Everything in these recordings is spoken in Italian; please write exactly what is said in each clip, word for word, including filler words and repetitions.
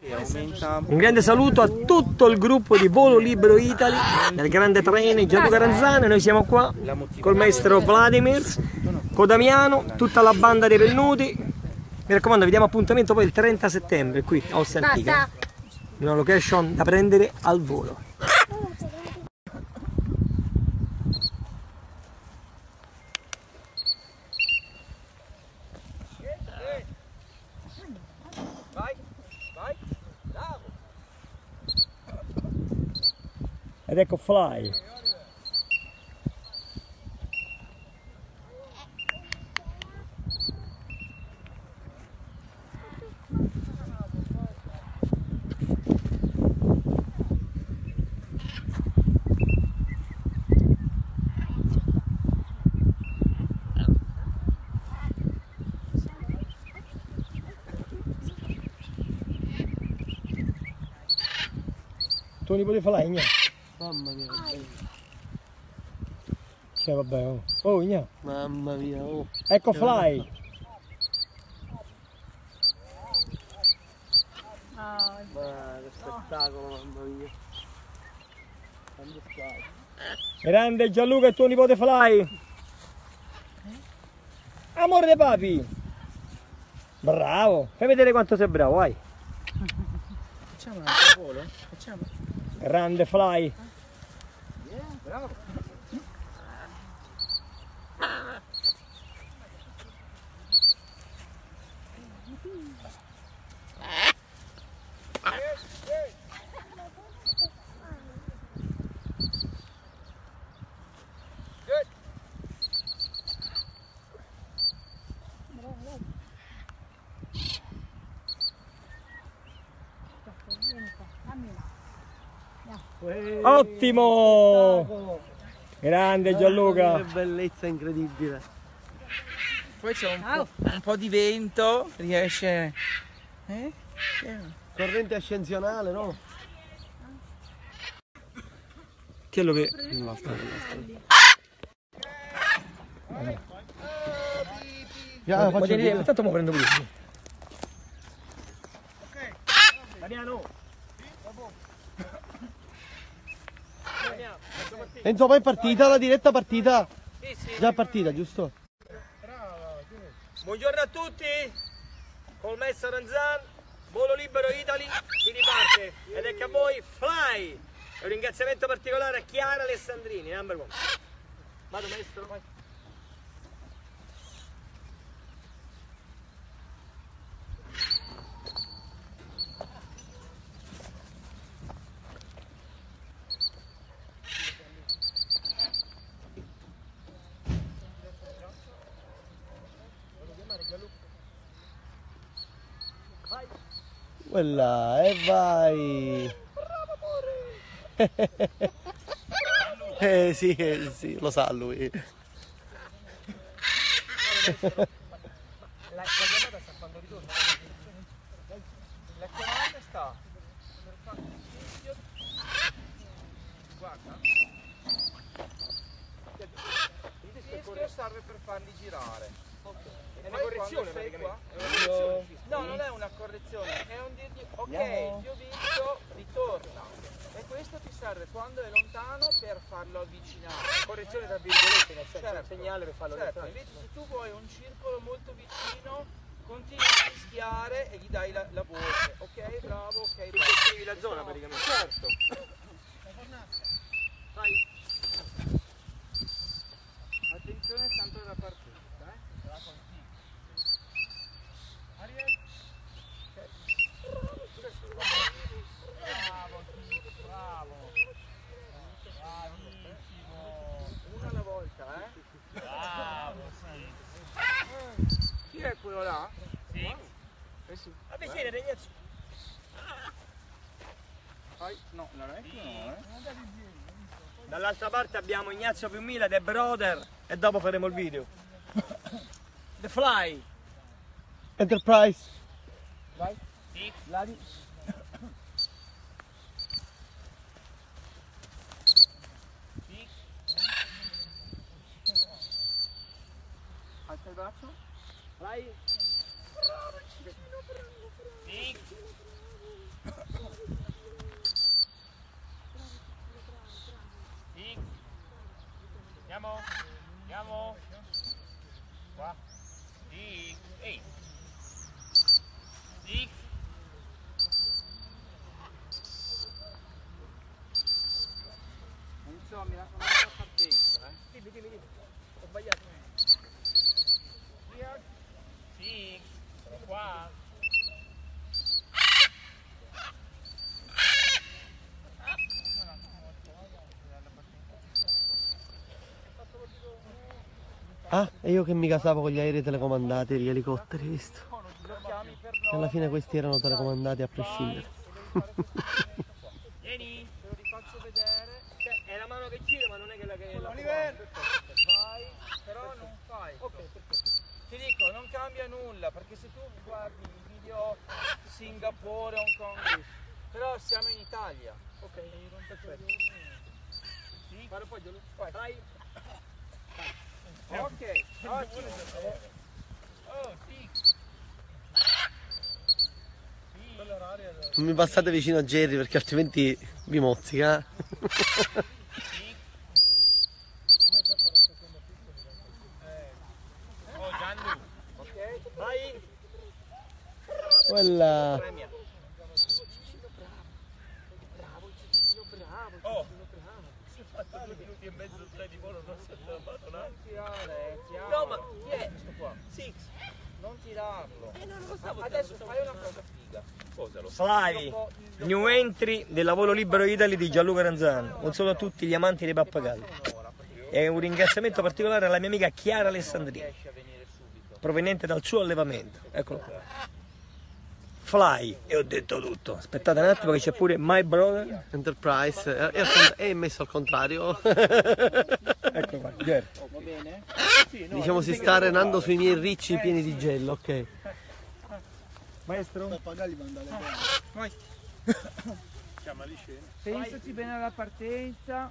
Un grande saluto a tutto il gruppo di Volo Libero Italy del grande trainer Gianluca Ranzani. Noi siamo qua col maestro Vladimir, con Damiano, tutta la banda dei Pennuti. Mi raccomando, vi diamo appuntamento poi il trenta settembre qui a Ostia Antica, in una location da prendere al volo. Vai, vai, bravo. Ed ecco Fly. Tuo nipote Fly, Igna? Mamma mia, Cioè vabbè, oh, oh Igna. mamma mia, oh. Ecco Fly. Ma che spettacolo, mamma mia. Quando stai? Grande Gianluca e tuo nipote Fly. Amore dei papi. Bravo. Fai vedere quanto sei bravo, vai. Facciamo un altro volo? Facciamo? Grande Fly. Yeah, bravo. Ottimo! Grande Gianluca! Che bellezza incredibile. Poi c'è un, po', un po' di vento, riesce... Eh? Corrente ascensionale, no? Chi è lo che... Ya, Ma tieni, intanto mo prendo pure. Damiano! Enzo, poi è partita la diretta partita? Sì, sì. Già partita, giusto? Buongiorno a tutti, col maestro Ranzan, Volo Libero Italy, si riparte ed ecco a voi Fly. E un ringraziamento particolare a Chiara Alessandrini, number one. Vado maestro, vai. Quella, e vai! Eh sì, eh, sì, lo sa lui. La, la chiamata sta quando ritorna. La chiamata sta per fare un video. Guarda. Il fischio serve per farli girare. È una correzione praticamente. È una correzione. No, non è una correzione, è un dirgli ok, ti ho visto, ritorna. E questo ti serve quando è lontano per farlo avvicinare. Correzione tra virgolette, nel senso certo, un segnale per farlo certo, avvicinare. Invece se tu vuoi un circolo molto vicino, continui a fischiare e gli dai la, la voce. Ok, bravo, ok, bravo. Scrivi la zona praticamente. Certo. Vai. Attenzione sempre da partita, eh? Bravo, bravo. Bravissimo. Una alla volta, eh? Bravo, sì. Chi è quello là? Sì. Eh sì. Avvicina, Regnazzo. Vai. No, non è più no, eh. Dall'altra parte abbiamo Ignazio Piumila, The Brother, e dopo faremo il video. The Fly. Enterprise. Vai. Sì. Vladi. Sì. Alza il braccio. Vai. Bravo, bravo, bravo. Sì. Sì. Andiamo. Andiamo. Qua. Sì. Ehi. Sì. Insomma, mi raccomando la partenza, eh. Dimmi, dimmi, dimmi. Ho sbagliato. Via. Sì. Sono qua. Ah, e io che mi casavo con gli aerei telecomandati, gli elicotteri, visto? E alla fine questi erano telecomandati a prescindere. Vieni. Te lo rifaccio vedere. Cioè, è la mano che gira, ma non è quella che è la... Oliver! Vai, però non fai. Ok, perfetto. Ti dico, non cambia nulla, perché se tu guardi i video Singapore, Hong Kong, però siamo in Italia. Ok, perfetto. Sì, fare poi glielo Vai. fai. Ok, ottimo. Oh, sì. Non mi passate vicino a Jerry perché altrimenti vi mozzica. Oh, Gianlu. Ok, vai. Quella... Premia. Oh. Si è fatto due minuti e mezzo, tre di volo, non si è fermato, no? Non tirare, è chiaro. No, ma chi è? Questo qua. Six. Non tirarlo. Eh, no, non lo stavo Adesso fai una cosa figa. Cosa lo Fly, new entry del lavoro libero Italy di Gianluca Ranzano. Un saluto a tutti gli amanti dei pappagalli. E un ringraziamento particolare alla mia amica Chiara Alessandrini, Riesci a venire subito. proveniente dal suo allevamento. Eccolo qua. Fly, e ho detto tutto. Aspettate un attimo che c'è pure My Brother. Enterprise, è, è, è messo al contrario. Eccolo qua, Jerry. Va bene? Diciamo si sta arenando sui miei ricci pieni di gelo, ok. Maestro? Vai. chiama di scena? Pensaci bene alla partenza.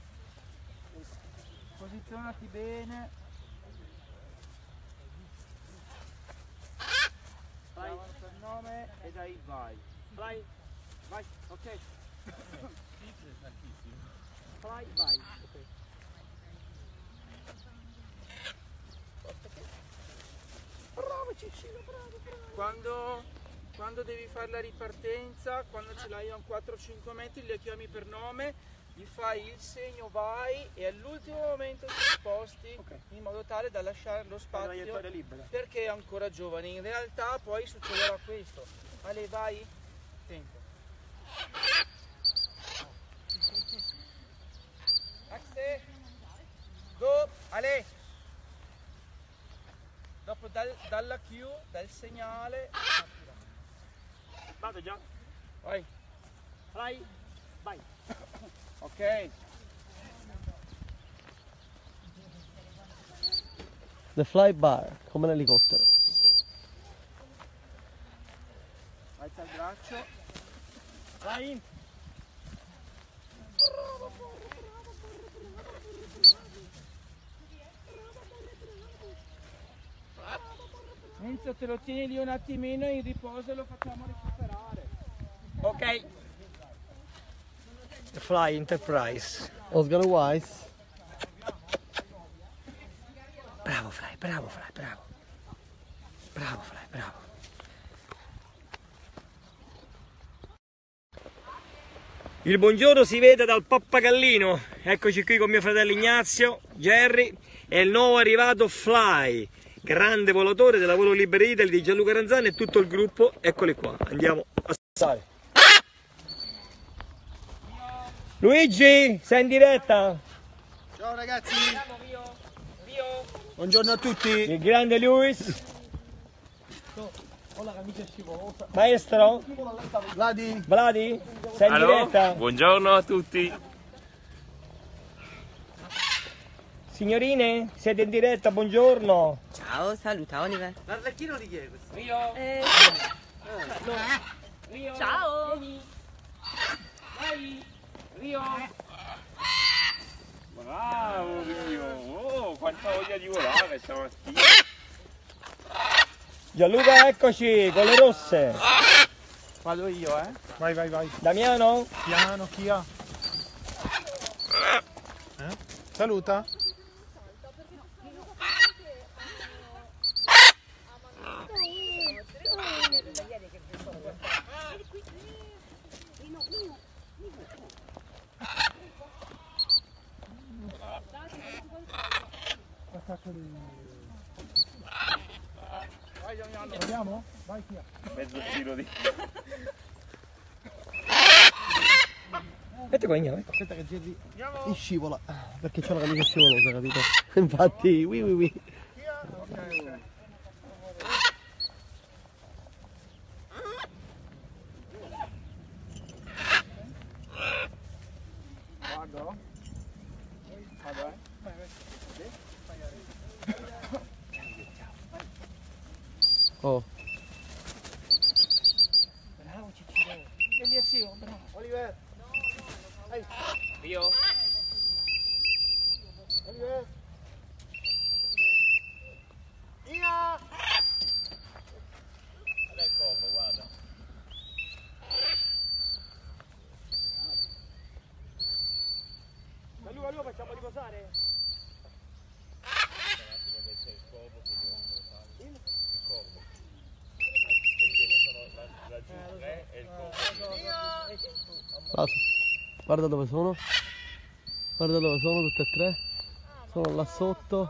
Posizionati bene. Vai. Chiamano per nome e dai vai. Fly, Vai, ok. fly, vai. Ok. Bravo Ciccino, bravo, bravo. Quando, quando devi fare la ripartenza, quando ce l'hai a quattro cinque metri, li chiami per nome, gli fai il segno vai e all'ultimo momento ti sposti Ok. in modo tale da lasciare lo spazio traiettoria libera. perché è ancora giovane. In realtà poi succederà questo. Ale, vai. Tempo. Axe. Go. Ale. Dopo dal, dalla Q, dal segnale. Vado già. Vai. Fly, vai. Ok. The fly bar, come l'elicottero. Alza il braccio. Vai. Enzo, te lo tieni lì un attimino in riposo e lo facciamo recuperare. Ok. Fly Enterprise. Oscar Wise. Bravo Fly, bravo Fly, bravo. Bravo Fly, bravo. Il buongiorno si vede dal pappagallino. Eccoci qui con mio fratello Ignazio, Jerry e il nuovo arrivato Fly, grande volatore del lavoro libero Italy di Gianluca Ranzano e tutto il gruppo. Eccoli qua, andiamo a stare. Luigi, sei in diretta? Ciao ragazzi, buongiorno a tutti. Il grande Luis. Maestro? Vladi, Vladi? Sei in diretta? Buongiorno a tutti. Signorine, siete in diretta, buongiorno. Ciao, saluta Oliver. L'arlecchino di chi è questo? Rio. Eh, Rio. ciao. Vai. Rio. Bravo Rio. Oh, quanta voglia di volare stamattina. Gianluca, eccoci con le rosse. Vado io, eh. Vai, vai, vai. Damiano? Piano, chi ha? Eh? Saluta. Vediamo? Vai, chi ha? Mezzo giro di... Aspetta qua, andiamo. Aspetta che giri e scivola. Perché c'è la camicia scivolosa, capito? Infatti, ui ui ui. Vado? Vado, eh? Oh. Bravo Ciccino. Che via zio, bravo. Oliver. Io? Oliver. Via. Guarda il copo, guarda. Ma lui, allora facciamo riposare? Guarda dove sono. Guarda dove sono tutte e tre. Sono là sotto.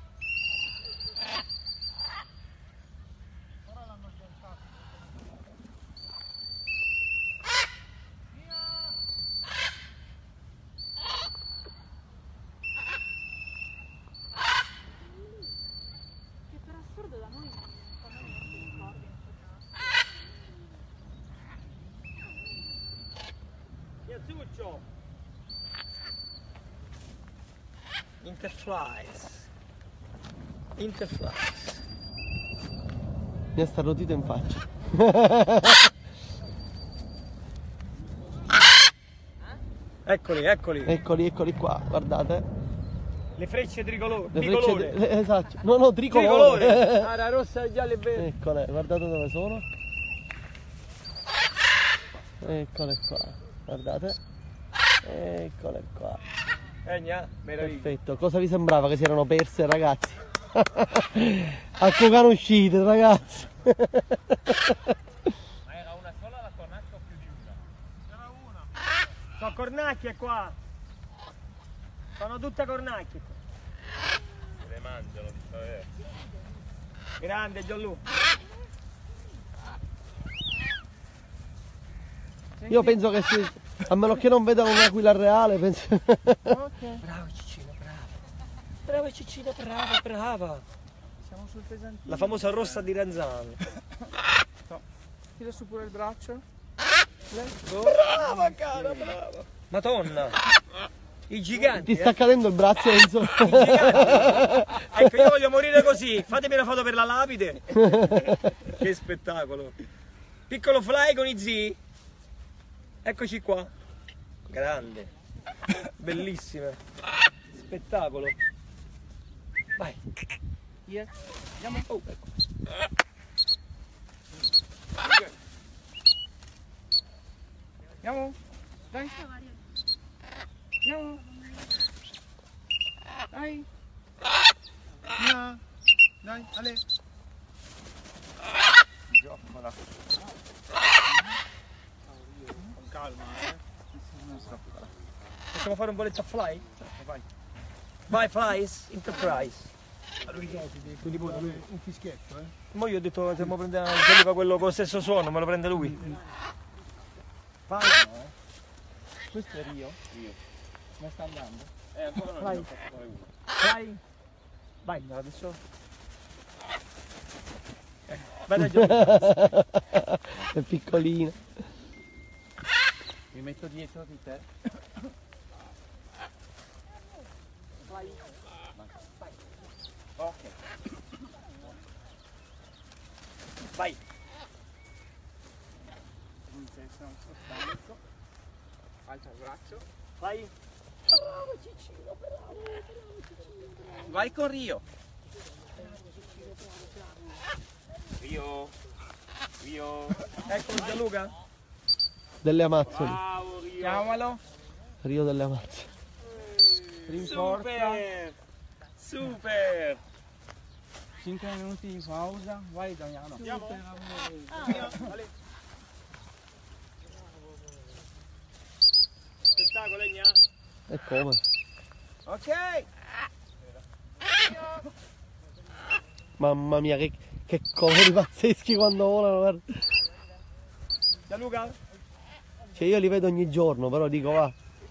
Che per assurdo da noi non fanno niente di cordi. Piazzuccio! Interflies. Interflies. Mi ha starnutito in faccia. Eccoli, eccoli. Eccoli, eccoli qua, guardate. Le frecce tricolore. Le tricolore. frecce, eh, esatto. No, no, tricolore. Tricolore. Ah, la rossa, gialla e verde. Eccole, guardate dove sono. Eccole qua, guardate. Eccole qua. Eh, gna, meraviglia. Perfetto, cosa vi sembrava che si erano perse, ragazzi? A Cocano uscite, ragazzi. Ma era una sola la cornacchia o più di una? C'era una. Sono cornacchie qua. Sono tutte cornacchie qua. Se le mangiano di favore. Grande Gianlu. Io penso che si... A meno che non vedano un'aquila reale, penso... Ok. Bravo Ciccino, bravo. Bravo Ciccino, brava, brava. Siamo sul pesantino. La famosa rossa di Ranzano. Tira su pure il braccio. Let's go. Brava cara, brava. Madonna. I giganti. Ti sta cadendo il braccio, Enzo. I giganti. Ecco, io voglio morire così. Fatemi una foto per la lapide. Che spettacolo. Piccolo fly con i zii. Eccoci qua. Grande. Bellissime. Spettacolo. Vai. Yeah. Andiamo. Oh, ecco. Andiamo. Dai. Andiamo. Dai. Via. Dai, Ale. Giocola. Con calma, eh. Possiamo fare un boletto a fly? Vai. Vai flies, Enterprise. Lui che è? Tuo nipote, lui un fischietto, eh. Mo io ho detto se mo prende Gianluca quello con lo stesso suono, me lo prende lui. Vai. No, eh. Questo è Rio. Rio. Come sta andando? Eh, ancora non Vai. ne ho fatto fare uno. Vai. Vai, adesso. Eh, vai da Gianluca. È piccolina. Mi metto dietro di te. Vai. Vai. Ok. Vai. In testa un sostanzo. Alza il braccio. Vai. Vai con Rio. Rio. Rio. Ecco Gianluca. delle Amazzoni. Bravo Rio. Chiamalo. Rio delle Amazzoni. Rinforza. Super! Super! cinque minuti di pausa. Vai Damiano. Andiamo? Spettacolo, Egna? E come? Ok. Mamma mia, che, che cori pazzeschi quando volano, guarda. Gianluca? Cioè io li vedo ogni giorno, però dico va.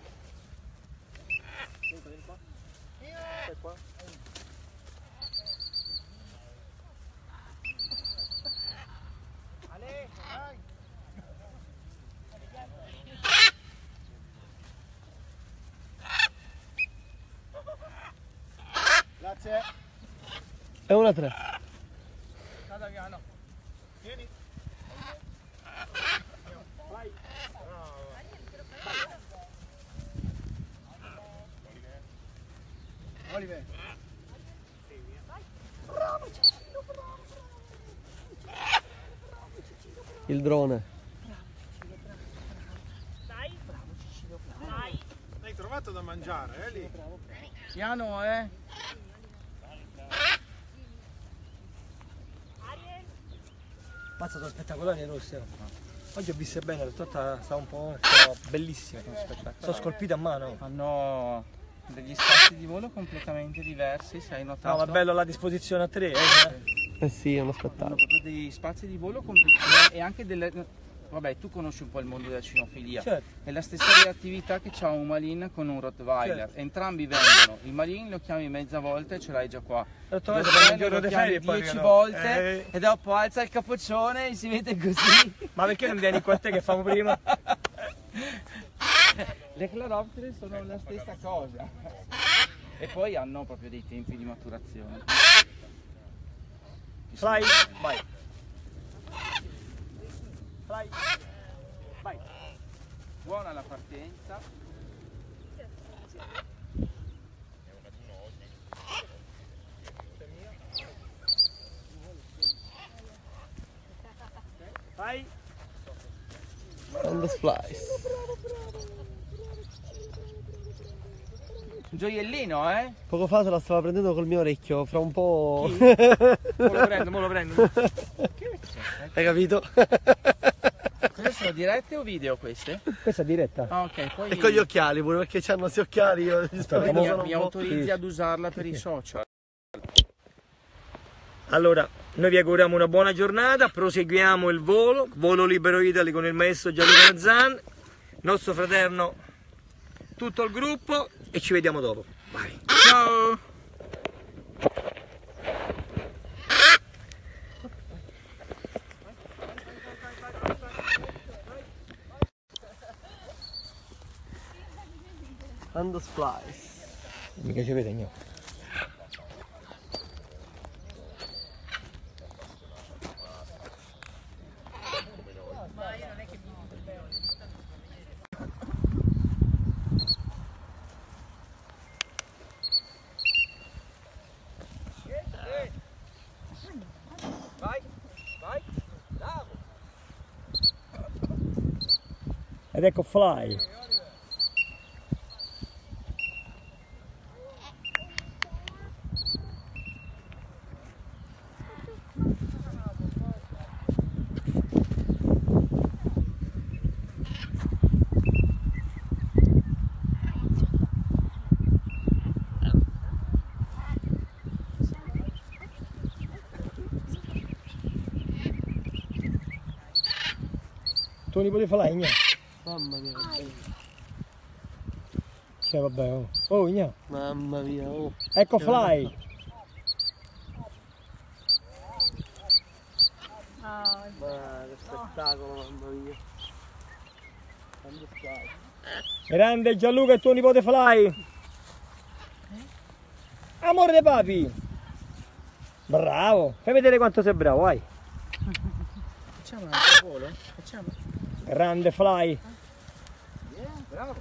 Grazie. È una tre. Ciao Damiano. Vieni. Vai! Oliver. Il drone. Hai trovato da mangiare, eh lì? Piano, eh. Mazza, sono spettacolari le rosse. Oggi ho viste bene, tutta sta un po'. Sono bellissime. Sono scolpite a mano. Hanno degli spazi di volo completamente diversi, se hai notato. No, ma bello la disposizione a tre, eh? Eh sì, è uno Hanno spettacolo. proprio degli spazi di volo completamente e anche delle... Vabbè, tu conosci un po' il mondo della cinofilia. Certo. È la stessa reattività che c'ha un Malin con un Rottweiler. Certo. Entrambi vengono. Il Malin lo chiami mezza volta e ce l'hai già qua. L'ho Il trovato per un Rottweiler giorno lo di chiami ferie e poi dieci no. volte Eh. e dopo alza il capoccione e si mette così. Ma perché non vieni qua a te che famo prima? Le Claroptere sono la stessa cosa. E poi hanno proprio dei tempi di maturazione. Fly, vai. Fly. Vai. Buona la partenza. Vai. And the flies. Un gioiellino, eh? Poco fa se la stava prendendo col mio orecchio, fra un po'. Mo lo prendo, mo lo prendo. Hai capito? Queste sono dirette o video queste? Questa è diretta. Ah, ok, poi E con gli occhiali pure, perché c'hanno questi occhiali, io giustamente mi, sono mi un po'. autorizzi ad usarla per i social. Allora, noi vi auguriamo una buona giornata, proseguiamo il volo, volo libero Italy con il maestro Gianluca Mazzan, nostro fraterno, tutto il gruppo e ci vediamo dopo. Vai. Ciao! And the flies. Mica ci vede niente. Vai, vai, bravo! Ed ecco Fly. Tuo nipote Fly, Igna? Mamma mia, che bello. Cioè vabbè, oh, oh Igna. Mamma mia, oh. Ecco Fly. Ah, Ma che spettacolo, mamma mia. And the flies. Grande Gianluca e tuo nipote Fly. Amore dei papi. Bravo. Fai vedere quanto sei bravo, vai. Facciamo un altro volo? Facciamo? Grande Fly. Bravo!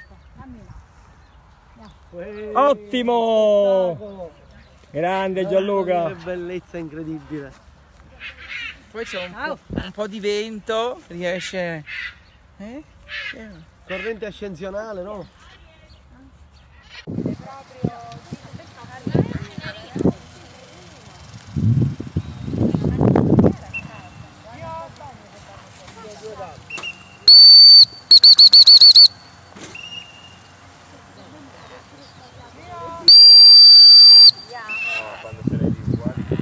Ottimo! Grande Gianluca! Che bellezza incredibile. Poi c'è un, po', un po' di vento, riesce... Eh? Corrente ascensionale, no? Quando se le dico, guarda.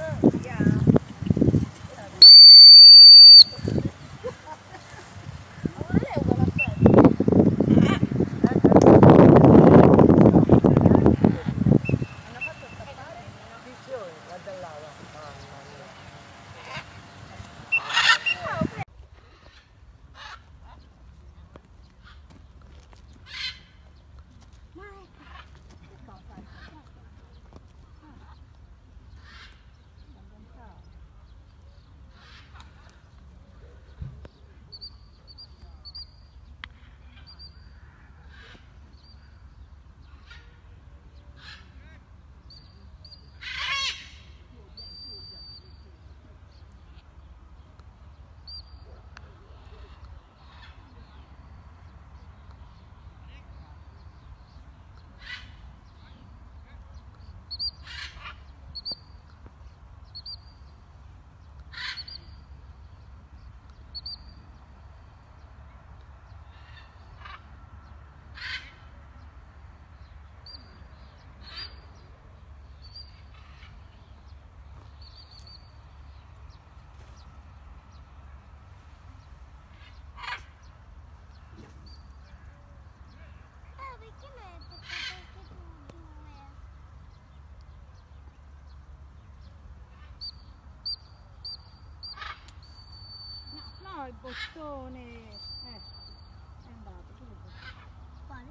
No, il bottone. Eh, è andato. Quale?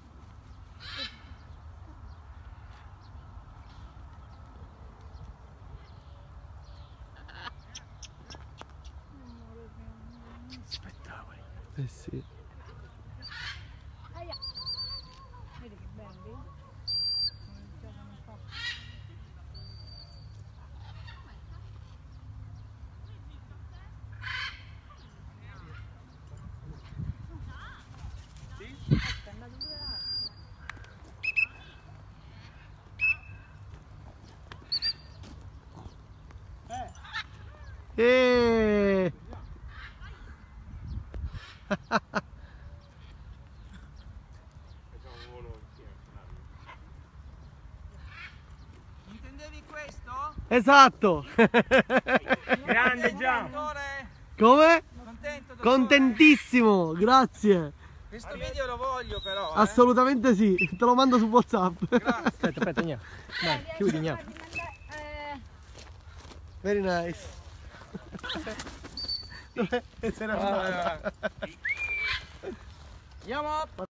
Spettacoli. Eh sì. Aia. Vedi che belli? Non giocano un po'. Ecco, è andato pure l'altro. Eh. Intendevi questo? Esatto. Grande Gian! Dottore? Come? Contento, dottore? Contentissimo, grazie. Questo video lo voglio però, eh. Assolutamente sì, te lo mando su WhatsApp. Grazie. Aspetta, aspetta, Gna. Dai, chiudi, Gna. Eh, Very nice. Dov'è? Se n'è andata. Andiamo.